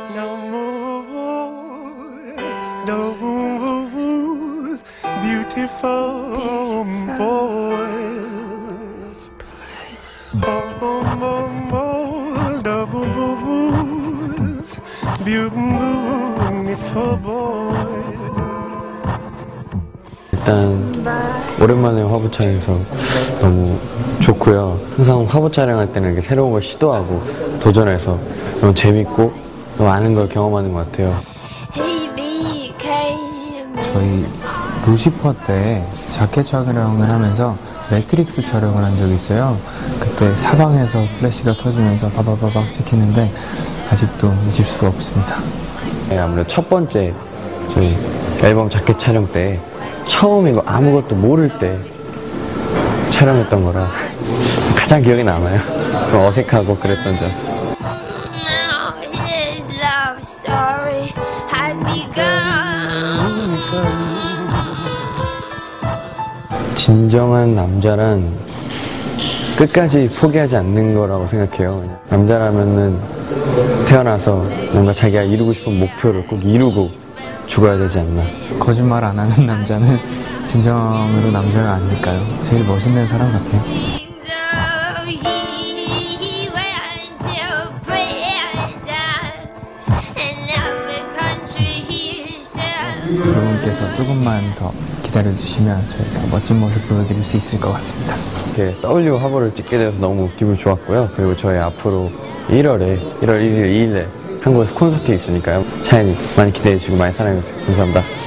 No more, no more beautiful boys. Oh, more, no more beautiful boys. 일단 오랜만에 화보 촬영해서 너무 좋고요. 항상 화보 촬영할 때는 이렇게 새로운 걸 시도하고 도전해서 너무 재밌고 또 많은 걸 경험하는 것 같아요. 저희 루시퍼 때 자켓 촬영을 하면서 매트릭스 촬영을 한 적이 있어요. 그때 사방에서 플래시가 터지면서 바바바박 찍히는데 아직도 잊을 수가 없습니다. 네, 아무래도 첫 번째 저희 앨범 자켓 촬영 때 처음이고 아무것도 모를 때 촬영했던 거라 가장 기억에 남아요. 좀 어색하고 그랬던 점. 진정한 남자란 끝까지 포기하지 않는 거라고 생각해요. 남자라면은 태어나서 뭔가 자기가 이루고 싶은 목표를 꼭 이루고 죽어야 되지 않나. 거짓말 안 하는 남자는 진정으로 남자가 아닐까요? 제일 멋있는 사람 같아요. 여러분께서 조금만 더 기다려주시면 저희가 멋진 모습 보여드릴 수 있을 것 같습니다. 이렇게 W 화보를 찍게 되어서 너무 기분 좋았고요. 그리고 저희 앞으로 1월 1일, 2일에 한국에서 콘서트 있으니까요. 샤이니 많이 기대해주시고 많이 사랑해주세요. 감사합니다.